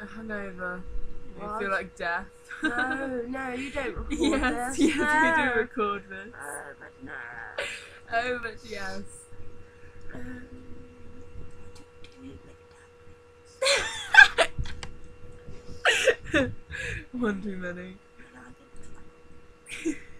A hungover. You What? feel like death. No, no, you don't record Yes, this. yes, No. we do record this. But no. Oh, but yes. One too many.